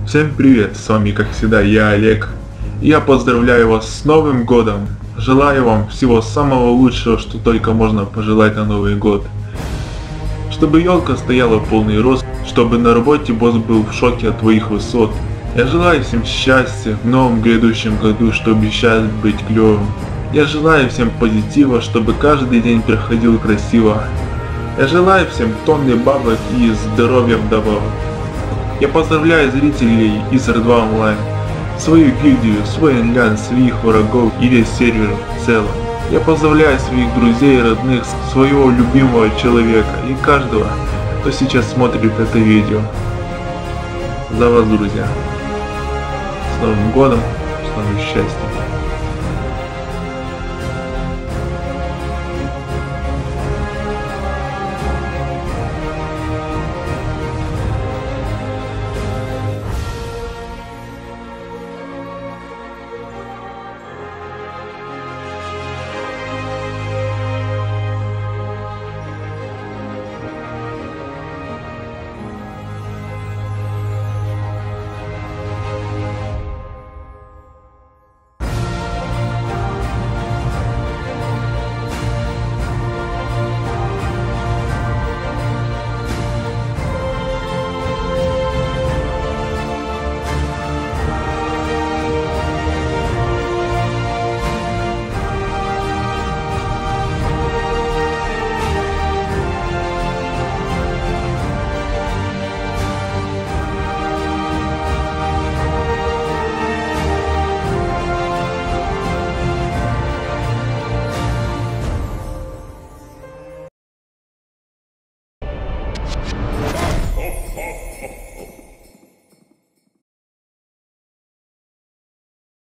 Всем привет, с вами как всегда я Олег. Я поздравляю вас с Новым Годом. Желаю вам всего самого лучшего, что только можно пожелать на Новый год. Чтобы елка стояла в полный рост, чтобы на работе босс был в шоке от твоих высот. Я желаю всем счастья в новом грядущем году, что обещает быть клевым. Я желаю всем позитива, чтобы каждый день проходил красиво. Я желаю всем тонны бабок и здоровья вдобавок. Я поздравляю зрителей из R2 Online, свою гильдию, свой онлайн, своих врагов и весь сервер в целом. Я поздравляю своих друзей и родных, своего любимого человека и каждого, кто сейчас смотрит это видео. За вас, друзья. С Новым годом, с новым счастьем.